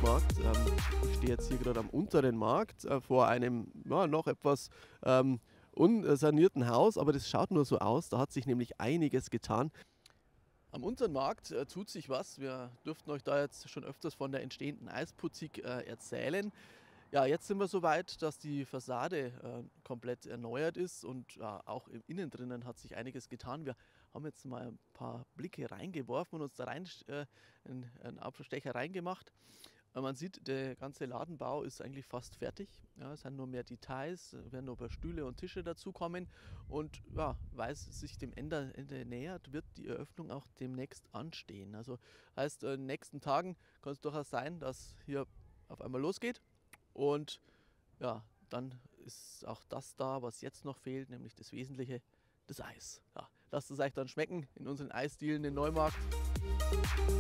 Weihnachtsmarkt. Ich stehe jetzt hier gerade am unteren Markt vor einem noch etwas unsanierten Haus, aber das schaut nur so aus. Da hat sich nämlich einiges getan. Am unteren Markt tut sich was. Wir dürften euch da jetzt schon öfters von der entstehenden Eisputzig erzählen. Ja, jetzt sind wir so weit, dass die Fassade komplett erneuert ist und ja, auch im Innen drinnen hat sich einiges getan. Wir haben jetzt mal ein paar Blicke reingeworfen und uns da rein einen Abstecher reingemacht. Man sieht, der ganze Ladenbau ist eigentlich fast fertig. Ja, es sind nur mehr Details, werden noch ein paar Stühle und Tische dazukommen. Und ja, weil es sich dem Ende nähert, wird die Eröffnung auch demnächst anstehen. Also heißt, in den nächsten Tagen kann es durchaus sein, dass hier auf einmal losgeht. Und ja, dann ist auch das da, was jetzt noch fehlt, nämlich das Wesentliche, das Eis. Ja, lasst es euch dann schmecken in unseren Eisdielen in Neumarkt.